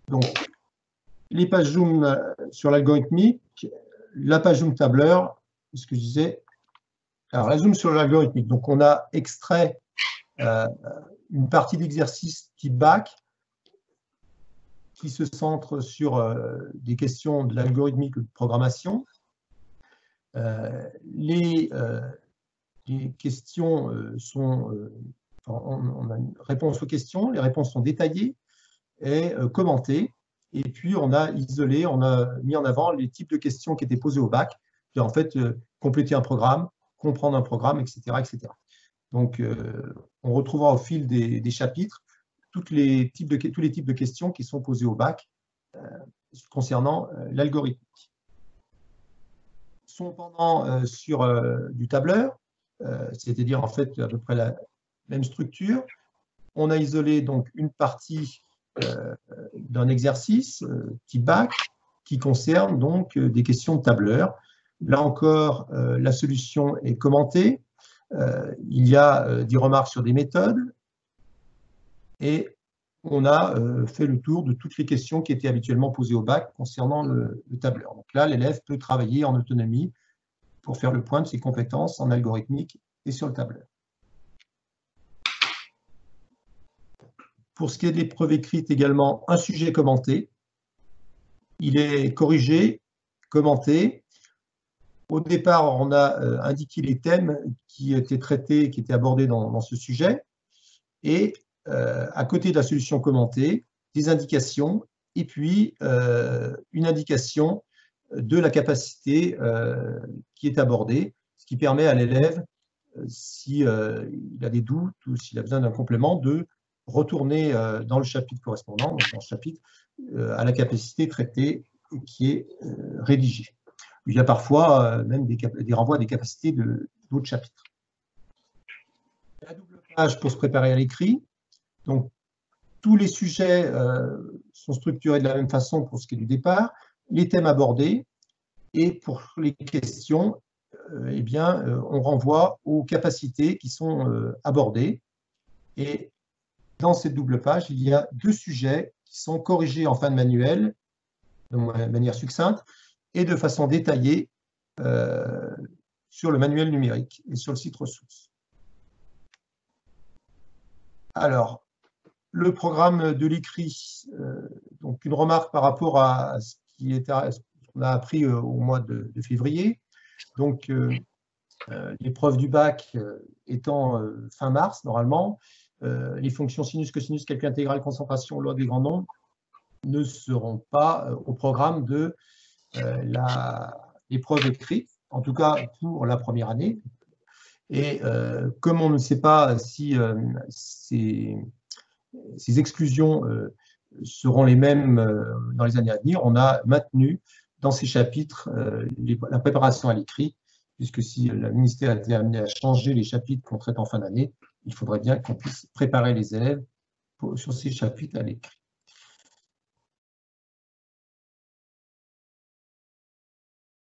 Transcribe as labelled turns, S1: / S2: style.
S1: Donc, les pages Zoom sur l'algorithmique, la page Zoom tableur, ce que je disais. Alors, la Zoom sur l'algorithmique. Donc, on a extrait une partie d'exercice type bac qui se centre sur des questions de l'algorithmique ou de programmation. Les questions sont... on a une réponse aux questions, les réponses sont détaillées et commentées. Et puis, on a isolé, on a mis en avant les types de questions qui étaient posées au bac, qui en fait compléter un programme, comprendre un programme, etc. etc. Donc, on retrouvera au fil des chapitres tous les types de questions qui sont posées au bac concernant l'algorithmique. Cependant, sur du tableur, c'est-à-dire en fait à peu près la même structure, on a isolé donc une partie d'un exercice type bac qui concerne donc des questions de tableur. Là encore, la solution est commentée. Il y a des remarques sur des méthodes et on a fait le tour de toutes les questions qui étaient habituellement posées au bac concernant le tableur. Donc là, l'élève peut travailler en autonomie pour faire le point de ses compétences en algorithmique et sur le tableur. Pour ce qui est de l'épreuve écrite également, un sujet commenté. Il est corrigé, commenté. Au départ, on a indiqué les thèmes qui étaient traités, qui étaient abordés dans ce sujet. Et à côté de la solution commentée, des indications et puis une indication de la capacité qui est abordée, ce qui permet à l'élève, s'il a des doutes ou s'il a besoin d'un complément, de retourner dans le chapitre correspondant, donc dans le chapitre à la capacité traitée qui est rédigée. Il y a parfois même des renvois à des capacités d'autres chapitres. La double page pour se préparer à l'écrit. Donc, tous les sujets sont structurés de la même façon pour ce qui est du départ, les thèmes abordés, et pour les questions, eh bien, on renvoie aux capacités qui sont abordées. Et dans cette double page, il y a deux sujets qui sont corrigés en fin de manuel, de manière succincte, et de façon détaillée sur le manuel numérique et sur le site ressources. Alors, le programme de l'écrit, donc une remarque par rapport à ce qu'on a appris au mois de février. Donc, l'épreuve du bac étant fin mars, normalement, les fonctions sinus, cosinus, calcul intégral, concentration, loi des grands nombres ne seront pas au programme de l'épreuve écrite, en tout cas pour la première année. Et comme on ne sait pas si ces exclusions seront les mêmes dans les années à venir, on a maintenu dans ces chapitres la préparation à l'écrit, puisque si le ministère a été amené à changer les chapitres qu'on traite en fin d'année, il faudrait bien qu'on puisse préparer les élèves sur ces chapitres à l'écrit.